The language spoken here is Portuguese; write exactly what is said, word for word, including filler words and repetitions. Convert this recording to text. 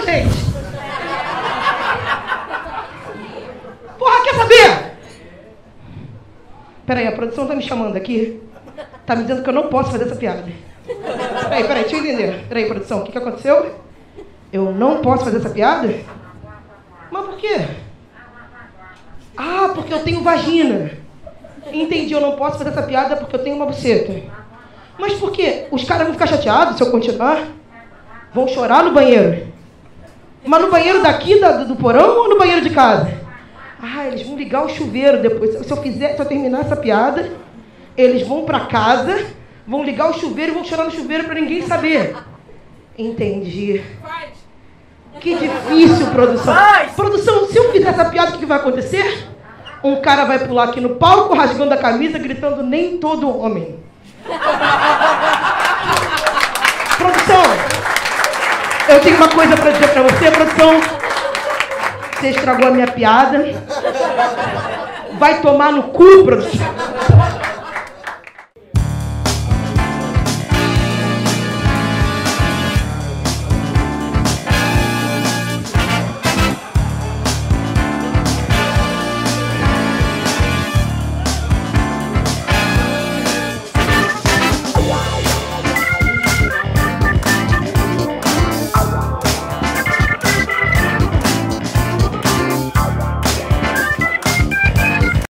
gente? Porra, quer saber? Peraí, a produção tá me chamando aqui. Tá me dizendo que eu não posso fazer essa piada. Peraí, peraí, deixa eu entender. Peraí, produção, o que que aconteceu? Eu não posso fazer essa piada? Mas por quê? Ah, porque eu tenho vagina. Entendi, eu não posso fazer essa piada porque eu tenho uma buceta. Mas por quê? Os caras vão ficar chateados se eu continuar? Vão chorar no banheiro? Mas no banheiro daqui, da, do porão, ou no banheiro de casa? Ah, eles vão ligar o chuveiro depois. Se eu fizer, se eu terminar essa piada, eles vão pra casa, vão ligar o chuveiro e vão chorar no chuveiro pra ninguém saber. Entendi. Que difícil, produção. Produção, se eu fizer essa piada, o que vai acontecer? Um cara vai pular aqui no palco, rasgando a camisa, gritando, nem todo homem. Produção, eu tenho uma coisa pra dizer pra você, produção. Você estragou a minha piada. Vai tomar no cu, produção.